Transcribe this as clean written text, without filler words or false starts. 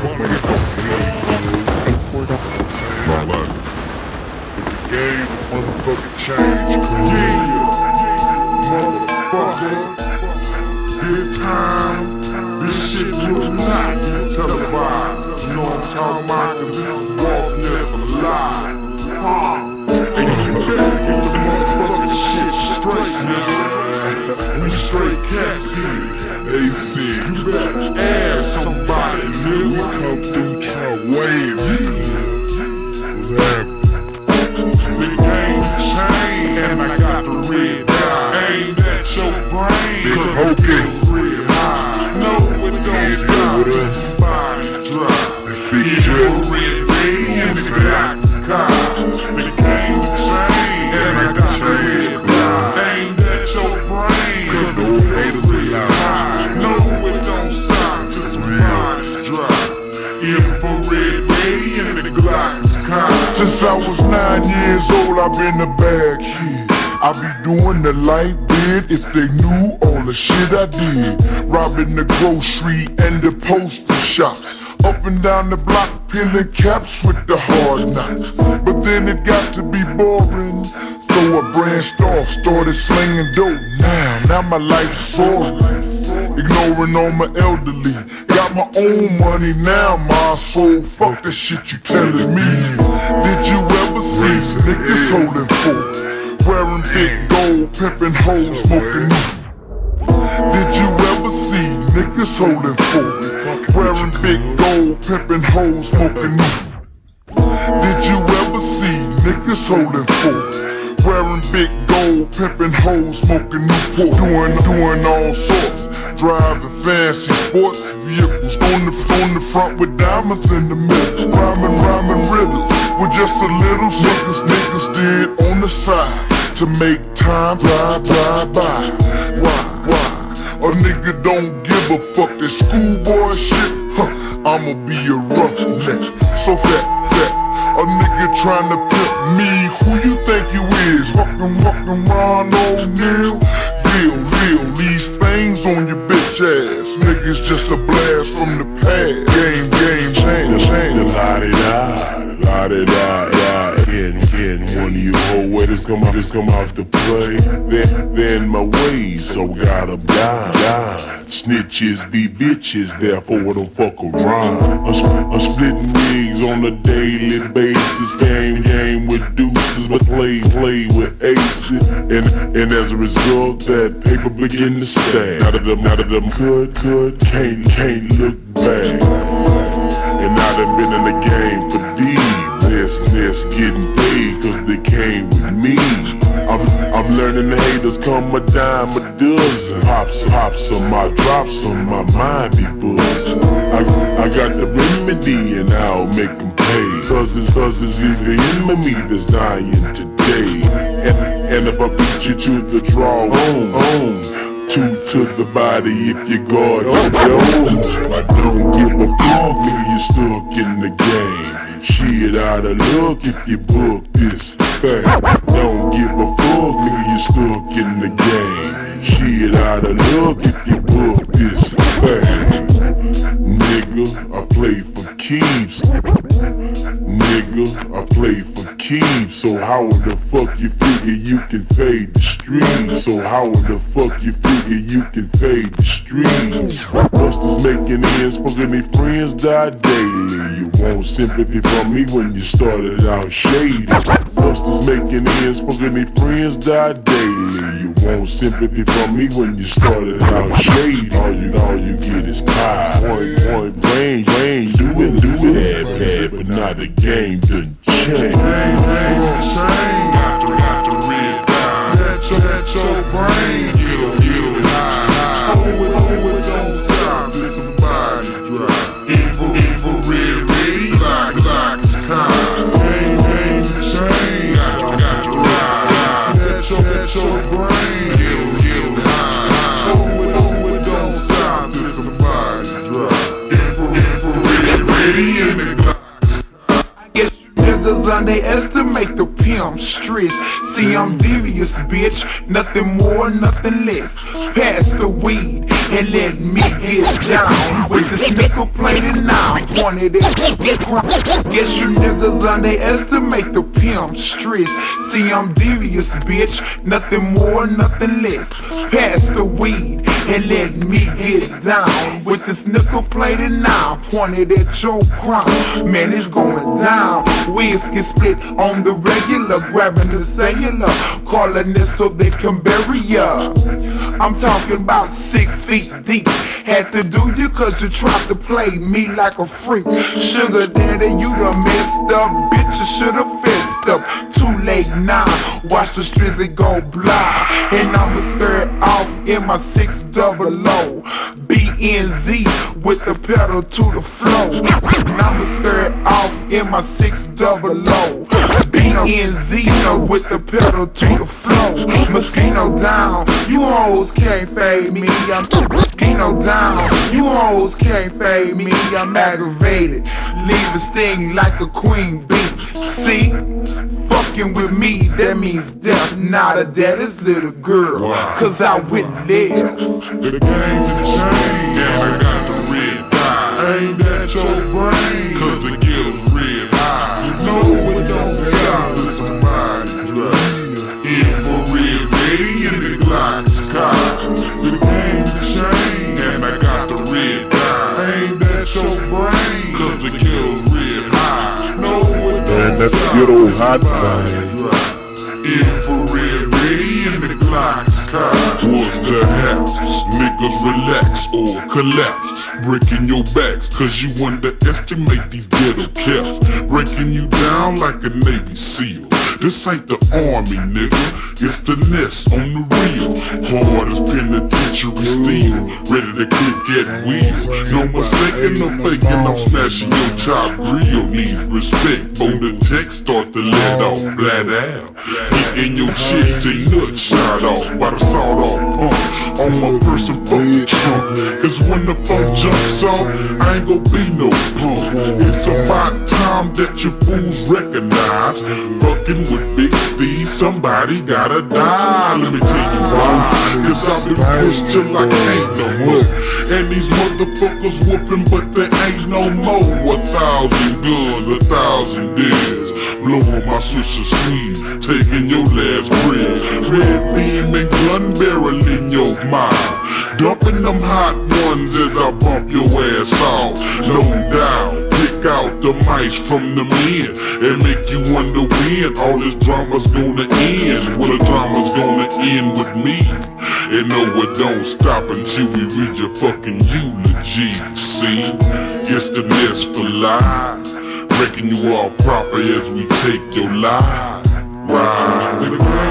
Game motherfucking change, yeah, motherfucker. This time, this shit will not be televised. You know what I'm talking about? 'Cause this walk never lie. And you better get the motherfucking shit straight, nigga. We straight cats here. They said you better ask somebody, nigga. Come through, try wave. What's happening? The game changed and I got the red dye. Ain't that your brain? Cause the red high. No, it don't stop till somebody's dry. It's your red day and the Glocks car. The game changed and I got the red dye. Ain't that your brain? Cause the red high. No, it don't stop till somebody's dry. Infrared day and the Glocks car. Since I was 9 years old, I've been a bad kid. I be doing the light bid if they knew all the shit I did. Robbing the grocery and the poster shops. Up and down the block, peeling caps with the hard knocks. But then it got to be boring, so I branched off, started slinging dope. Now my life's soaring. Ignoring all my elderly. Got my own money now, my soul. Fuck the shit you telling me. Did you ever see niggas holding forth? Wearing big gold, pimping hoes, smoking new. Did you ever see niggas holding forth? Wearing big gold, pimping hoes, smoking new. Did you ever see niggas holding forth? Wearing big gold, pimping hoes, smoking Newport. Doing all sorts. Driving fancy sports vehicles on the front with diamonds in the middle. Rhyming riddles with just a little niggas did on the side to make time drive by. Why? A nigga don't give a fuck that schoolboy shit. I'ma be a roughneck. So that a nigga tryna pimp me. Who you think you is? Fucking Ron O'Neal. Real, these things on your bitch ass. Niggas just a blast from the past. Game change. La-di-da. Getting one of you whole waiters come off the play. Then my ways, so gotta die. Snitches be bitches, therefore don't fuck around. I'm splitting wigs on a daily basis. Game with deuces, but play with aces. And as a result, that paper begin to stack. Out of them good, can't look back. And I done been in the game for deep. This getting paid cause they came with me. I'm learning the haters come a dime a dozen. Pops on my drops on my mind be buzzing. I got the remedy and I'll make them pay. Cause it's either him or me that's dying today. And if I beat you to the draw, two to the body if you guard your dome. I don't give a fuck if you stuck in the game. Shit out of luck if you book this thing. Don't give a fuck nigga, you stuck in the game. Shit out of luck if you book this thing. Nigga, I play for keeps. Nigga, I play for keeps. So how the fuck you figure you can fade the streets? So how the fuck you figure you can fade the streets? Busters making ends, fucking their friends die daily. You want sympathy from me when you started out shady. Busters making ends, fucking their friends die daily. You want sympathy from me when you started out shady. All you get is pie. Point blank, do it bad, but not the game done changed. Got the red dye. That's your brain, get high. Oh, it don't stop till somebody dry. Infrared ready, Glocks time. Game change, got the ride. That's your brain, get high. Oh, it don't stop till somebody dry. Infrared ready and the Glocks. I guess you niggas underestimate the pimp stress. See, I'm devious, bitch. Nothing more, nothing less. Pass the weed. and let me get down with this nickel plated now. Pointed at guess you niggas underestimate the pimp stress. See, I'm devious, bitch, nothing more, nothing less. Pass the weed and let me get down with this nickel plated now. Pointed at your crown, man, it's going down. Whiskey split on the regular, grabbing the cellular, calling it so they can bury ya. I'm talking about 6 feet deep. Had to do you cause you tried to play me like a freak. Sugar daddy, you done messed up, bitch, you should've fessed up. Too late now, watch the strizzy go blah. And I'ma skirt off in my 600 BNZ with the pedal to the floor. And I'ma skirt off in my 600 BNZ with the pedal to the floor. Mosquito down, you hoes can't fade me. I'm mosquito down, you hoes can't fade me. I'm aggravated, leave the sting like a queen bee. See, fucking with me, that means death. Not a daddy's little girl, cause I wouldn't live. The game to the chain, and I got the red dye. Ain't that your brain? Cause the gills red high. You know it don't stop till somebody drive. Infrared ready in the Glock sky. The game to the chain, and I got the red dye. Ain't that your brain? Cause the gills red high. No it don't that's stop a good old till hot somebody dye. drive. Infrared ready in the Glock sky. What's the haps? Niggas relax or collapse. Breaking your backs cause you underestimate these ghetto cats. Breaking you down like a Navy SEAL. This ain't the army, nigga, it's the nest on the real. Hard as penitentiary steel, ready to click at wheel. No mistaking or faking, I'm smashing your top grill. Needs respect, for the text start to let off flat out. Hitting your chest and nuts shot off by the sawed off pump. On my person, fuck the trunk. Cause when the phone jumps off, I ain't gon' be no punk. It's about time that you fools recognize. Fucking with Big Steve, somebody gotta die. Let me tell you why. Cause I've been pushed till I can't no more. And these motherfuckers whooping, but there ain't no more. 1,000 guns, 1,000 deaths. Blowing my switcher sleeve, taking your last breath. Red beam and gun barrel in your mind. Dumping them hot ones as I bump your ass off. No doubt. Pick out the mice from the men and make you wonder when all this drama's gonna end. Well, the drama's gonna end with me. And no, it don't stop until we read your fucking eulogy. See, it's the nest for life, making you all proper as we take your life. Ride.